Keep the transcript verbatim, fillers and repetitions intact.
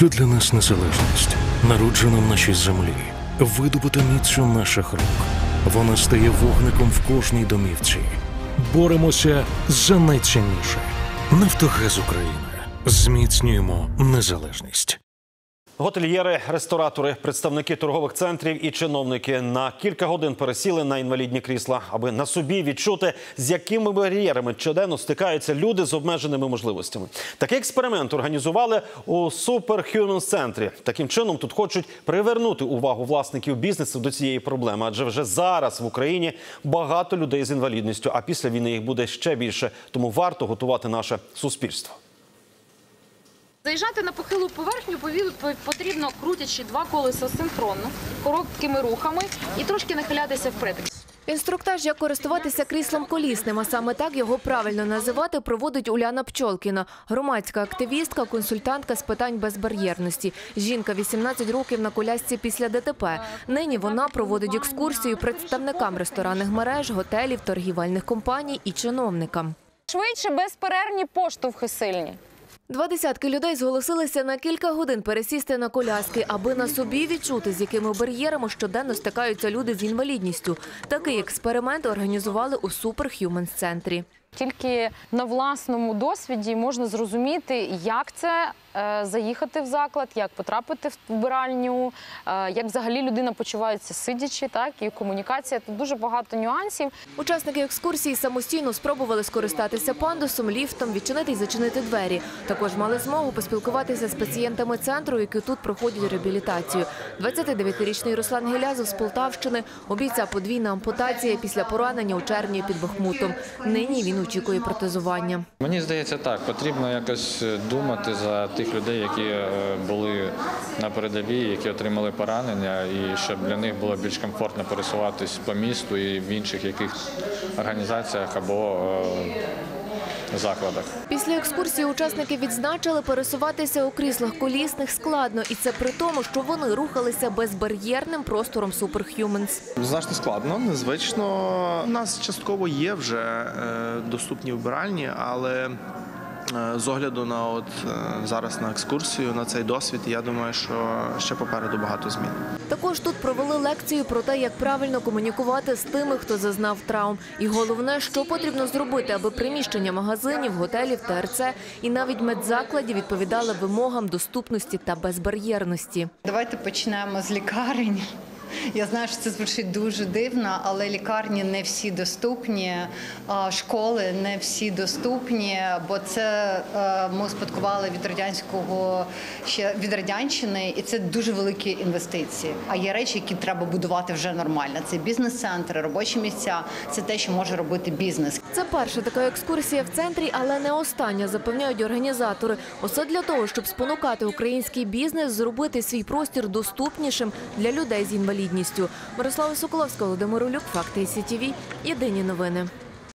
Що для нас незалежність? Народжена в нашій землі, видобута міцю наших рук. Вона стає вогником в кожній домівці. Боремося за найцінніше. Нафтогаз України. Зміцнюємо незалежність. Готельєри, ресторатори, представники торгових центрів і чиновники на кілька годин пересіли на інвалідні крісла, аби на собі відчути, з якими бар'єрами щоденно стикаються люди з обмеженими можливостями. Такий експеримент організували у Superhumans-центрі. Таким чином тут хочуть привернути увагу власників бізнесу до цієї проблеми, адже вже зараз в Україні багато людей з інвалідністю, а після війни їх буде ще більше, тому варто готувати наше суспільство. Заїжджати на похилу поверхню потрібно, крутячи два колеса синхронно, короткими рухами і трошки нахилятися вперед. Інструктаж, як користуватися кріслом колісним, а саме так його правильно називати, проводить Уляна Пчолкіна. Громадська активістка, консультантка з питань безбар'єрності. Жінка вісімнадцять років на колясці після ДТП. Нині вона проводить екскурсію представникам ресторанних мереж, готелів, торгівельних компаній і чиновникам. Швидше, безперервні поштовхи сильні. Два десятки людей зголосилися на кілька годин пересісти на коляски, аби на собі відчути, з якими бар'єрами щоденно стикаються люди з інвалідністю. Такий експеримент організували у Superhumans-центрі. Тільки на власному досвіді можна зрозуміти, як це заїхати в заклад, як потрапити в вбиральню, як взагалі людина почувається сидячи, так, і комунікація. Тут дуже багато нюансів. Учасники екскурсії самостійно спробували скористатися пандусом, ліфтом, відчинити і зачинити двері. Також мали змогу поспілкуватися з пацієнтами центру, які тут проходять реабілітацію. двадцятидев'ятирічний Руслан Гілязов з Полтавщини, у бійця подвійна ампутація після поранення у червні під Бахмутом. Нині він очікує протезування. Мені здається, так, потрібно якось думати за тих людей, які були на передовій, які отримали поранення, і щоб для них було більш комфортно пересуватись по місту і в інших яких організаціях або закладах. Після екскурсії учасники відзначили, пересуватися у кріслах колісних складно. І це при тому, що вони рухалися безбар'єрним простором Superhumans. Значно складно, незвично. У нас частково є вже доступні вбиральні, але з огляду на от зараз на екскурсію, на цей досвід, я думаю, що ще попереду багато змін. Також тут провели лекцію про те, як правильно комунікувати з тими, хто зазнав травм. І головне, що потрібно зробити, аби приміщення магазинів, готелів, ТРЦ і навіть медзакладів відповідали вимогам доступності та безбар'єрності. Давайте почнемо з лікарень. Я знаю, що це звучить дуже дивно, але лікарні не всі доступні, школи не всі доступні, бо це ми успадкували від радянського, ще від радянщини, і це дуже великі інвестиції. А є речі, які треба будувати вже нормально. Це бізнес-центри, робочі місця, це те, що може робити бізнес. Це перша така екскурсія в центрі, але не остання, запевняють організатори. Усе для того, щоб спонукати український бізнес зробити свій простір доступнішим для людей з інвалідністю. Мирослава Соколовська, Володимир Улюк, Факти СІ Ті Ві, Єдині новини.